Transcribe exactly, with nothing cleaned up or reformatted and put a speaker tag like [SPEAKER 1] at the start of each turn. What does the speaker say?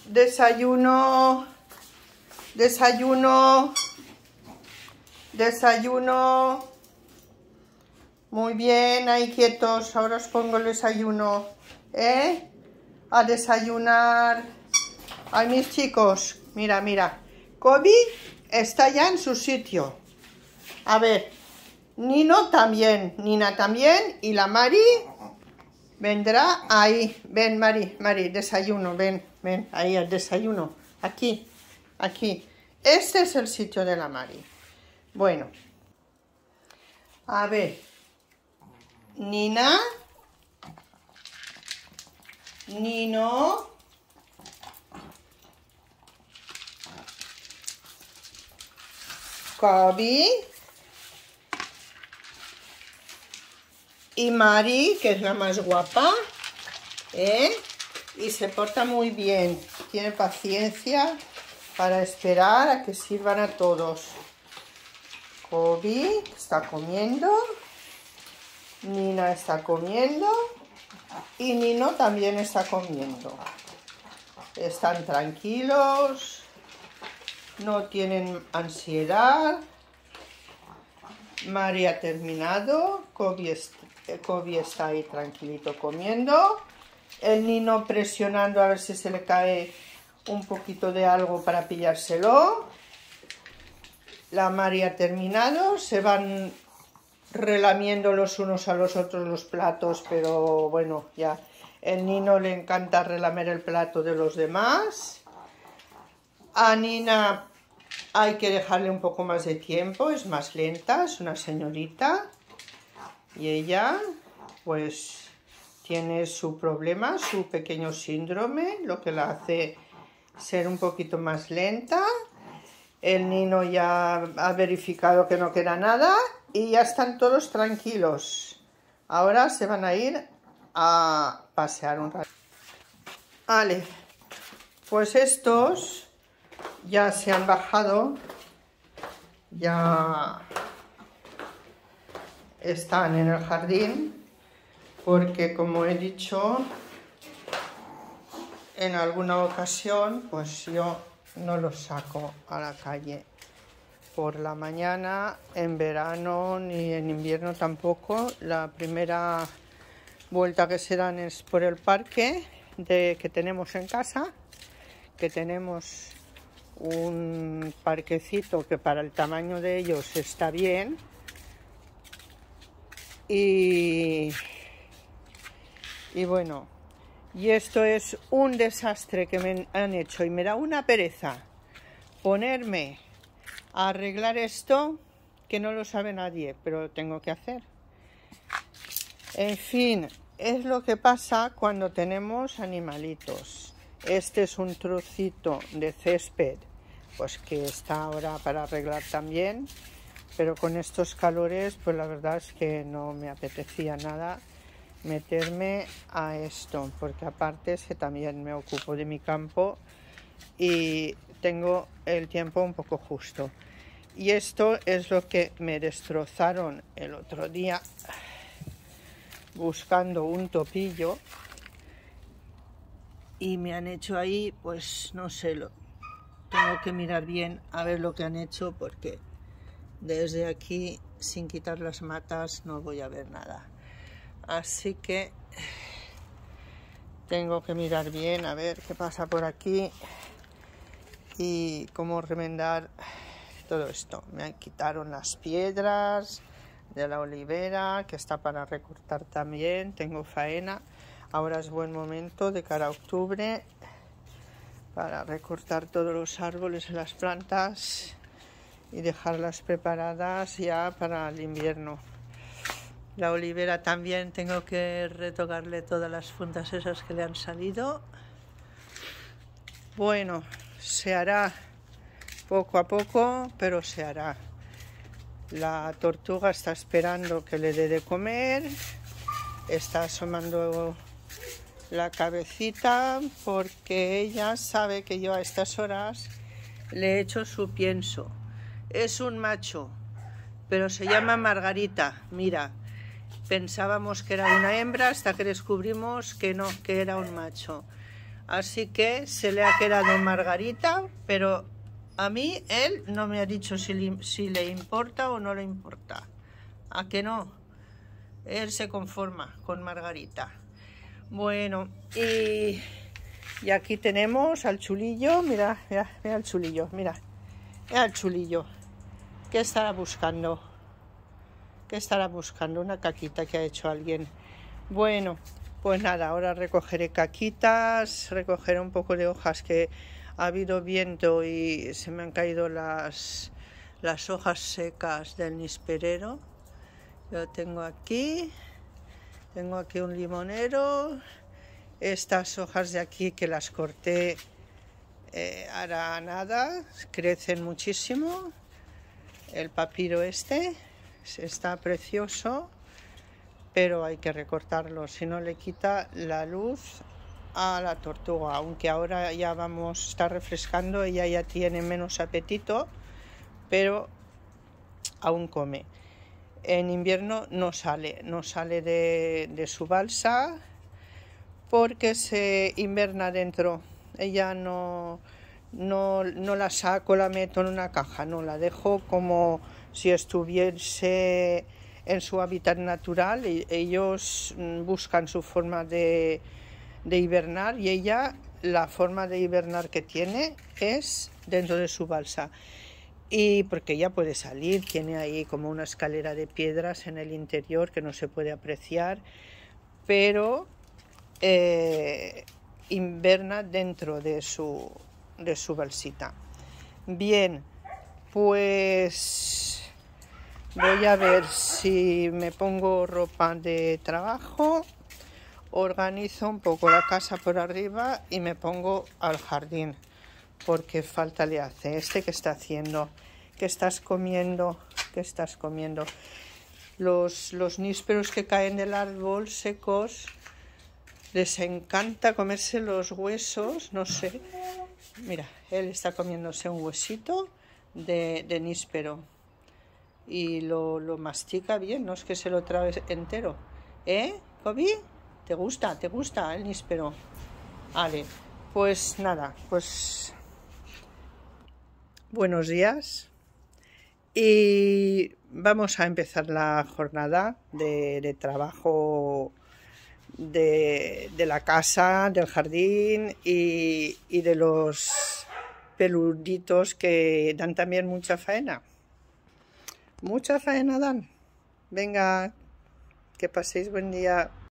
[SPEAKER 1] Desayuno, desayuno, desayuno. Muy bien, ahí quietos. Ahora os pongo el desayuno, ¿eh? A desayunar. Ay, mis chicos, mira, mira. Kobe está ya en su sitio. A ver, Nino también, Nina también, y la Mari vendrá ahí. Ven, Mari, Mari, desayuno, ven, ven, ahí el desayuno. Aquí, aquí. Este es el sitio de la Mari. Bueno. A ver. Nina. Nino. Kobe. Y Mari, que es la más guapa, ¿eh? Y se porta muy bien, tiene paciencia para esperar a que sirvan a todos. Kobe está comiendo, Nina está comiendo y Nino también está comiendo. Están tranquilos, no tienen ansiedad. Mari ha terminado, Kobe está Kobe está ahí tranquilito comiendo, el Nino presionando a ver si se le cae un poquito de algo para pillárselo. La Mari ha terminado, se van relamiendo los unos a los otros los platos, pero bueno, ya el Nino le encanta relamer el plato de los demás. A Nina hay que dejarle un poco más de tiempo, es más lenta, es una señorita. Y ella, pues, tiene su problema, su pequeño síndrome, lo que la hace ser un poquito más lenta. El Nino ya ha verificado que no queda nada y ya están todos tranquilos. Ahora se van a ir a pasear un rato. Vale, pues estos ya se han bajado, ya están en el jardín, porque como he dicho en alguna ocasión, pues yo no los saco a la calle por la mañana, en verano ni en invierno tampoco. La primera vuelta que se dan es por el parque de, que tenemos en casa, que tenemos un parquecito que para el tamaño de ellos está bien. Y, y bueno, y esto es un desastre que me han hecho y me da una pereza ponerme a arreglar esto, que no lo sabe nadie, pero lo tengo que hacer. En fin, es lo que pasa cuando tenemos animalitos. Este es un trocito de césped, pues que está ahora para arreglar también. Pero con estos calores, pues la verdad es que no me apetecía nada meterme a esto, porque aparte es que también me ocupo de mi campo y tengo el tiempo un poco justo. Y esto es lo que me destrozaron el otro día buscando un topillo y me han hecho ahí, pues no sé, lo tengo que mirar bien a ver lo que han hecho, porque desde aquí, sin quitar las matas, no voy a ver nada. Así que tengo que mirar bien a ver qué pasa por aquí y cómo remendar todo esto. Me quitaron las piedras de la olivera, que está para recortar también. Tengo faena. Ahora es buen momento de cara a octubre para recortar todos los árboles y las plantas y dejarlas preparadas ya para el invierno. La olivera también tengo que retocarle todas las puntas esas que le han salido. Bueno, se hará poco a poco, pero se hará. La tortuga está esperando que le dé de comer, está asomando la cabecita porque ella sabe que yo a estas horas le he hecho su pienso. Es un macho, pero se llama Margarita. Mira, pensábamos que era una hembra hasta que descubrimos que no, que era un macho. Así que se le ha quedado Margarita, pero a mí él no me ha dicho si le, si le importa o no le importa. ¿A que no? Él se conforma con Margarita. Bueno, y, y aquí tenemos al chulillo. Mira, mira, mira el chulillo, mira. Mira el chulillo. ¿Qué estará buscando? ¿Qué estará buscando? Una caquita que ha hecho alguien. Bueno, pues nada, ahora recogeré caquitas, recogeré un poco de hojas que ha habido viento y se me han caído las, las hojas secas del nisperero. Lo tengo aquí. Tengo aquí un limonero. Estas hojas de aquí que las corté eh, hará nada, crecen muchísimo. El papiro este está precioso, pero hay que recortarlo, si no le quita la luz a la tortuga. Aunque ahora ya vamos, está refrescando, ella ya tiene menos apetito, pero aún come. En invierno no sale, no sale de, de su balsa porque se inverna dentro. Ella no, no, no la saco, la meto en una caja, no, la dejo como si estuviese en su hábitat natural. Ellos buscan su forma de, de hibernar y ella, la forma de hibernar que tiene es dentro de su balsa. Y porque ella puede salir, tiene ahí como una escalera de piedras en el interior que no se puede apreciar, pero eh, inverna dentro de su, de su balsita. Bien, pues voy a ver si me pongo ropa de trabajo, organizo un poco la casa por arriba y me pongo al jardín, porque falta le hace. Este que está haciendo, ¿qué estás comiendo? ¿Qué estás comiendo? Los, los nísperos que caen del árbol secos, les encanta comerse los huesos, no sé. Mira, él está comiéndose un huesito de, de níspero y lo, lo mastica bien, no es que se lo trague entero. ¿Eh, Kobe? ¿Te gusta? ¿Te gusta el níspero? Vale, pues nada, pues buenos días y vamos a empezar la jornada de, de trabajo de, de la casa, del jardín y, y de los peluditos que dan también mucha faena. Mucha faena dan. Venga, que paséis buen día.